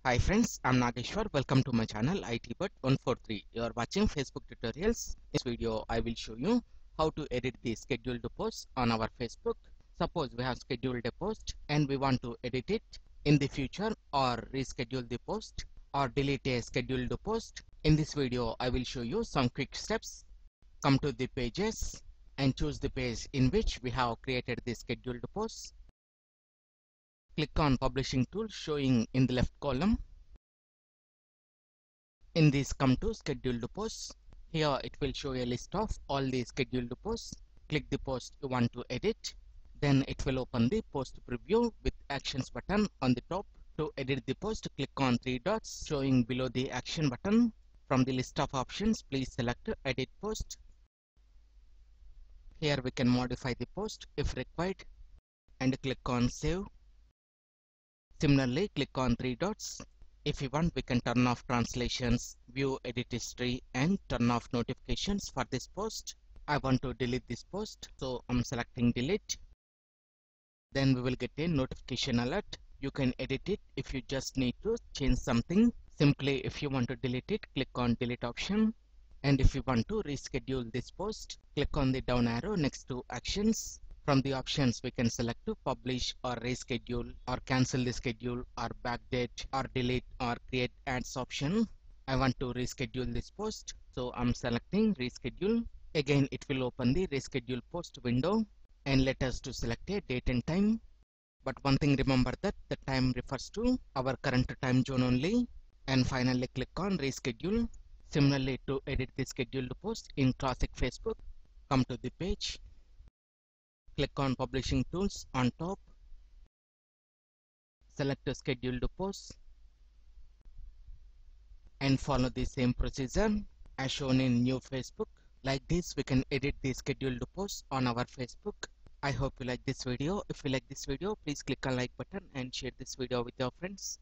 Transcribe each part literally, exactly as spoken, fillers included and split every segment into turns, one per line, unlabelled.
Hi friends, I'm Nageshwar. Welcome to my channel I T Bud one four three. You are watching Facebook tutorials. In this video, I will show you how to edit the scheduled post on our Facebook. Suppose we have scheduled a post and we want to edit it in the future or reschedule the post or delete a scheduled post. In this video, I will show you some quick steps. Come to the pages and choose the page in which we have created the scheduled post. Click on Publishing Tool showing in the left column. In this, come to Scheduled Posts. Here it will show a list of all the scheduled posts. Click the post you want to edit. Then it will open the post preview with Actions button on the top. To edit the post, click on three dots showing below the Action button. From the list of options, please select Edit Post. Here we can modify the post if required and click on Save. Similarly, click on three dots. If you want, we can turn off translations, view edit history, and turn off notifications for this post. I want to delete this post, so I'm selecting delete. Then we will get a notification alert. You can edit it if you just need to change something. Simply, if you want to delete it, click on delete option. And if you want to reschedule this post, click on the down arrow next to actions. From the options, we can select to publish or reschedule or cancel the schedule or backdate or delete or create ads option. I want to reschedule this post, so I'm selecting reschedule. Again, it will open the reschedule post window and let us to select a date and time. But one thing, remember that the time refers to our current time zone only. And finally, click on reschedule. Similarly, to edit the scheduled post in Classic Facebook, come to the page. Click on Publishing Tools on top. Select a scheduled post and follow the same procedure as shown in New Facebook. Like this, we can edit the scheduled post on our Facebook. I hope you like this video. If you like this video, please click on like button and share this video with your friends.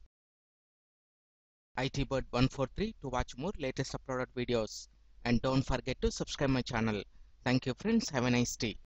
I T Bud one four three to watch more latest uploaded videos. And don't forget to subscribe my channel. Thank you friends. Have a nice day.